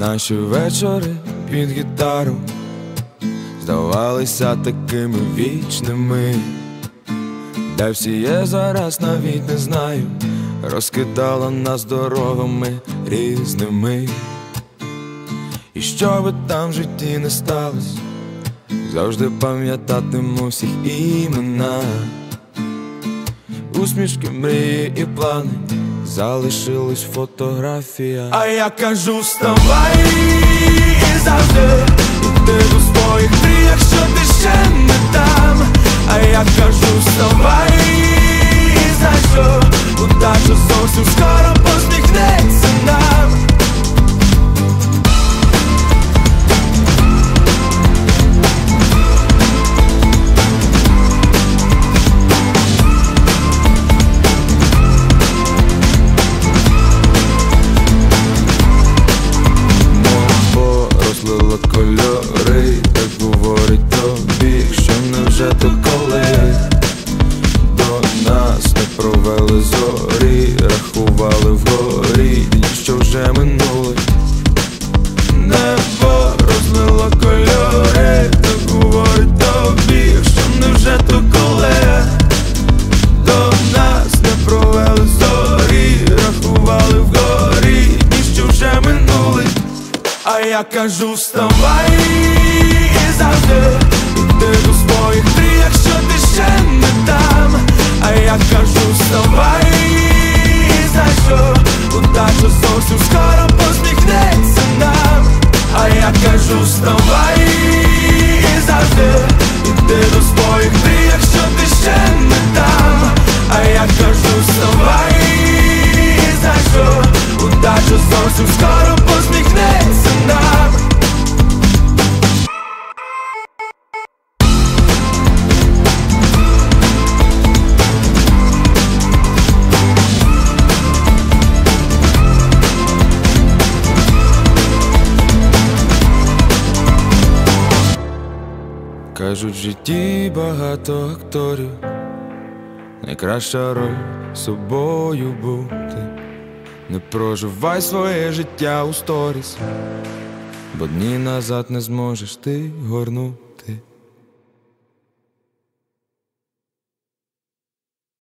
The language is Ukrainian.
Наші вечори під гітару здавалися такими вічними, де всі є зараз, навіть не знаю, розкидала нас дорогами різними. І що би там в житті не сталось, завжди пам'ятатиму всіх імена. Усмішки, мрії і плани залишились в фотографіях. А я кажу, вставай і завжди іди до своїх мрій, якщо ти ще не там. А я кажу, вставай і знай, що удача зовсім скоро посміхнеться нам. Кольори, так говорить тобі, що невже то коли до нас не провели зорі, рахували вгорі дні, що вже минули. Небо розлило кольори, так говорить тобі, що невже то коли до нас не провели зорі, рахували вгорі дні, що вже минули. А я кажу, вставай і завжди іди до своїх мрій, якщо ти ще не там. А я кажу, вставай і знай, що удача зовсім скоро посміхнеться нам. А я кажу, вставай і завжди іди до своїх мрій, якщо ти ще не там. А я кажу, вставай і знай, що удача зовсім скоро посміхнеться нам. Кажуть, в житті багато акторів, найкраща роль собою бути. Не проживай своє життя у сторіс, бо дні назад не зможеш ти горнути.